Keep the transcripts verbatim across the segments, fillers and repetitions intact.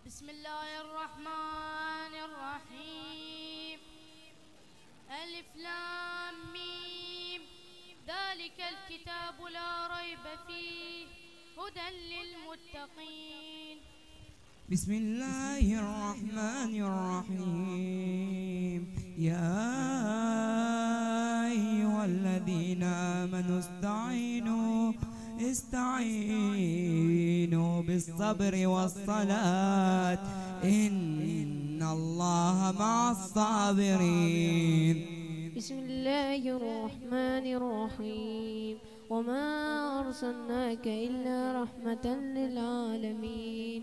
بسم الله الرحمن الرحيم. ألف لام ميم، ذلك الكتاب لا ريب فيه هدى للمتقين. بسم الله الرحمن الرحيم. يا أيها الذين آمنوا استعينوا استعينوا بالصبر والصلاة إن الله مع الصابرين. بسم الله الرحمن الرحيم. وما أرسلناك إلا رحمة للعالمين.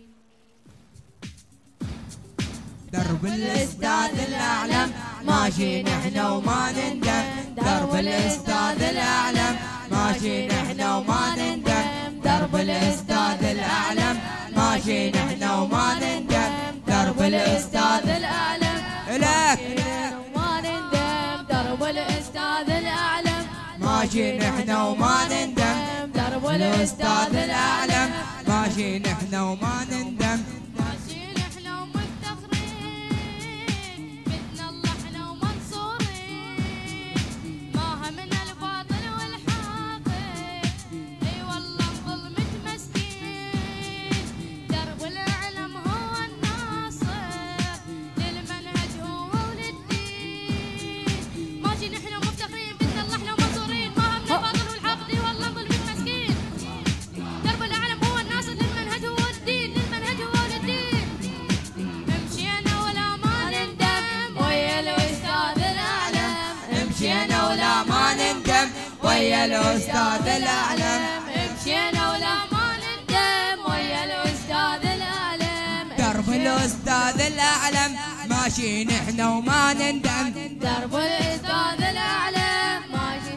درب الأستاذ الأعلم ماشي نحن وما نندم. درب الأستاذ الأعلم ماشي نحن وما نندم. درب الأستاذ الأعلم ماشي نحن وما نندم. درب الأستاذ الأعلم لك وما نندم. درب الأستاذ الأعلم ماشي نحن وما نندم. درب الأستاذ الأعلم ماشي نحن وما نندم. ماشي نحن ومفتخرين، بدنا الله احنا ومنصورين، ما همنا الباطل والحاقد، اي والله نظل متمسكين. درب العلم هو الناصر، للمنهج هو وللدين. ماشي نحن ومفتخرين، بدنا الله احنا ومنصورين، ما همنا الباطل والحاقد، اي والله نظل متمسكين. درب العلم هو الناصر، للمنهج هو الدين، للمنهج هو الدين. مشينا ولا ما نندم ويا الأستاذ الأعلم. مشينا ولا ما نندم ويا الأستاذ الأعلم. مشينا ولا ما نندم ويا الأستاذ الأعلم. درب الأستاذ الأعلم ماشي نحن وما نندم. درب الأستاذ الأعلم ماشي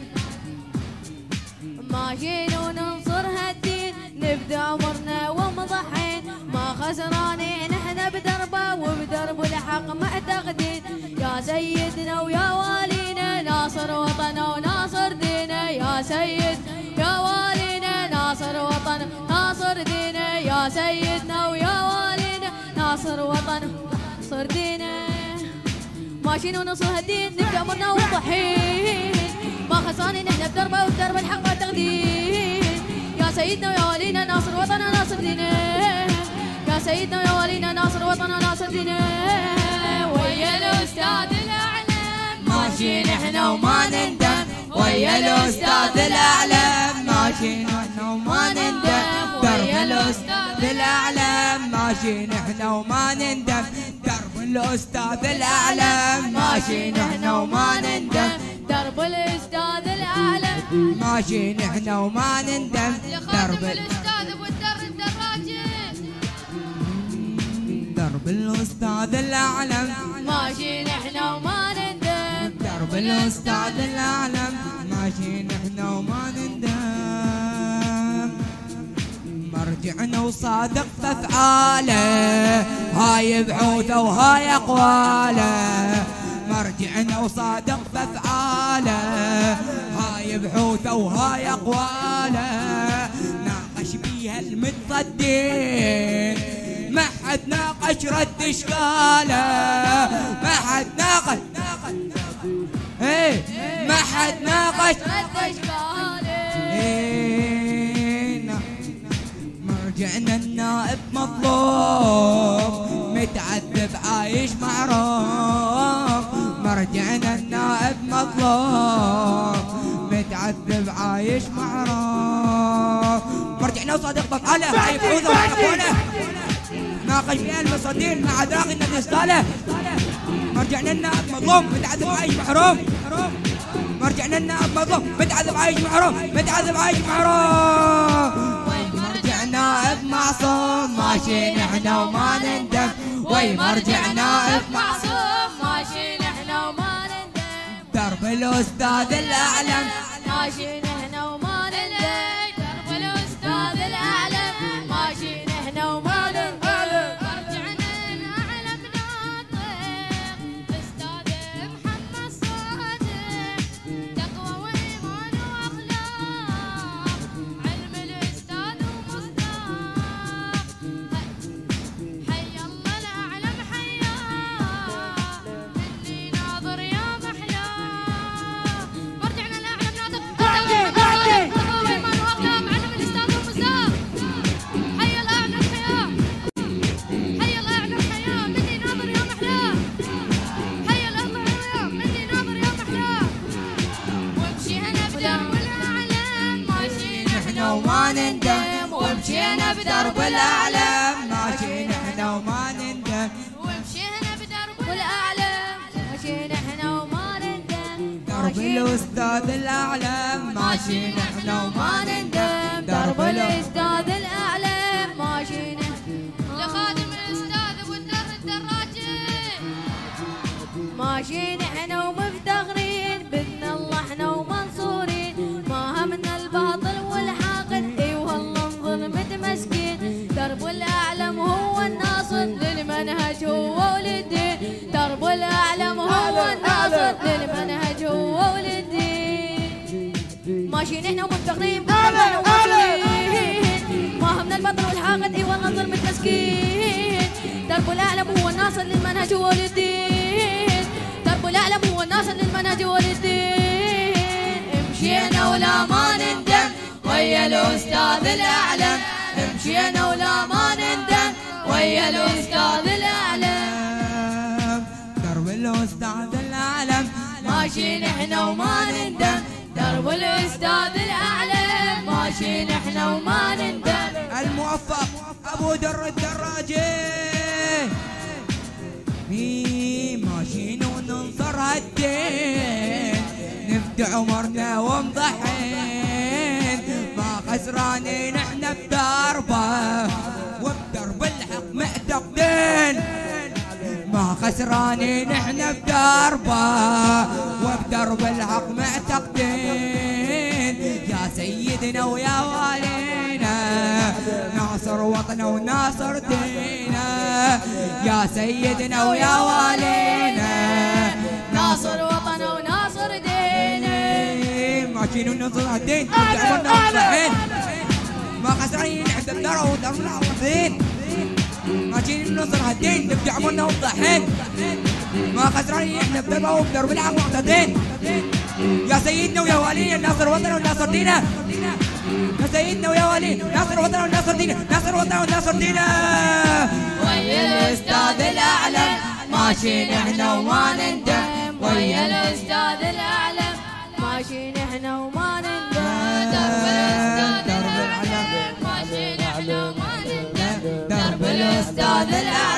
ماشيين وننصر هالدين، نبدأ عمرنا ومضحين، ما خسرانين احنا بدربه وبدرب الحق معتقدين. يا سيدنا ويا والينا ناصر وطنا وناصر دينا. يا سيد يا والينا ناصر وطنا ناصر دينا. يا سيدنا ويا والينا ناصر وطنا ناصر دينا. ماشيين وننصر هالدين، نبدأ عمرنا ومضحين، ما خسرانين احنا بدربه وبدرب الحق معتقدين. يا سيدنا ويا والينا ناصر وطنا ناصر دينا. يا سيدنا ويا والينا ناصر وطنا ناصر دينا. ويا الأستاذ الأعلم ماشي نحن وما نندم. ويا الأستاذ الأعلم ماشي نحن وما نندم. درب الأستاذ الأعلم ماشي نحن وما نندم. درب الأستاذ الأعلم ماشي نحن وما نندم. درب الأستاذ الأعلم ماشي نحن وما نندم. يا درب خادم الأستاذ أبو الدر الدراجي. درب الأستاذ الأعلم ماشي نحن وما نندم. درب الأستاذ الأعلم ماشي نحن وما نندم. مرجعنا وصادق بأفعاله، هاي بعوثه وهاي أقواله. مرجعنا وصادق بأفعاله، هاي بعوثه وهاي أقواله. ناقش بيها المتصدين، ما حد ناقش رد اشكاله. ما حد ناقش ايه ما حد ناقش رد اشكاله. إيه مرجعنا النائب مظلوم، متعذب عايش معروف. مرجعنا النائب مظلوم، متعذب عايش معروف. مرجعنا وصادق بفعاله، هاي بعوثه وهاي أقواله. ناقش فيها المصادين مع دراغ النبي صالح. مرجعنا النائب مظلوم، متعذب عايش محروم. مرجعنا النائب مظلوم، متعذب عايش محروم. متعذب عايش محروم. مرجع نائب معصوم ماشي نحن وما نندم. وي مرجع نائب معصوم ماشي نحن وما نندم. درب الأستاذ الأعلم ماشي نحن وما نندم. درب الأستاذ الأعلم ماشي نحن وما نندم. رجعنا نعلم ناطق أستاذ محمد صادق، تقوى وإيمان وأخلاق، علم الأستاذ ومصداق. ومشينا بدرب الأعلام ماشيين احنا وما نندم ومشينا بدرب والأعلام ماشيين احنا وما نندم درب الأستاذ الأعلام ماشيين احنا وما نندم درب الأستاذ الأعلام ماشيين لخادم الأستاذ أبو الدر الدراجي ماشيين احنا ومفتخرين بإذن الله احنا ومنصورين ما همنا الباطل والحاقد اي والله نظل متمسكين درب الأعلام هو الناصر للمنهج هو وللدين درب الأعلام هو الناصر للمنهج هو وللدين ماشيين احنا ومفتخرين بإذن ومنصورين ما همنا الباطل والحاقد اي والله نظل متمسكين درب الأعلام هو الناصر للمنهج هو وللدين درب الأعلام هو الناصر للمنهج والدين مشينا ولا ما نندم ويا الأستاذ الأعلم مشينا ولا ما نندم ويا الأستاذ الأعلم درب الأستاذ الأعلم ماشيين احنا وما نندم درب الأستاذ الأعلم ماشيين احنا وما نندم الموفق أبو در الدراجي في ماشيين وننصر هالدين نفدي عمرنا ومضحين ما خسرانين احنا بدربه وبدرب الحق معتقدين ما خسرانين احنا بدربه وبدرب الحق معتقدين يا سيدنا ويا والينا ناصر وطنا وناصر دينا يا سيدنا ويا والينا ناصر وطنا وناصر دينا ماشيين وننصر الدين ما خسرانين عند الدرة ودرب العظيم ماشيين وننصر الدين نبدي عمرنا وضحين ما خسرانين احنا بدربه وبدرب العقل معتدين يا سيدنا ويا والينا ناصر وطنا وناصر دينا يا سيدنا ويا والينا ناصر وطنا وناصر دينا ناصر وطنا وناصر دينا ويا الأستاذ الأعلم ماشيين احنا وما نندم ويا الأستاذ الأعلم ماشيين احنا وما نندم درب الأستاذ الأعلم ماشيين احنا وما نندم درب الأستاذ الأعلم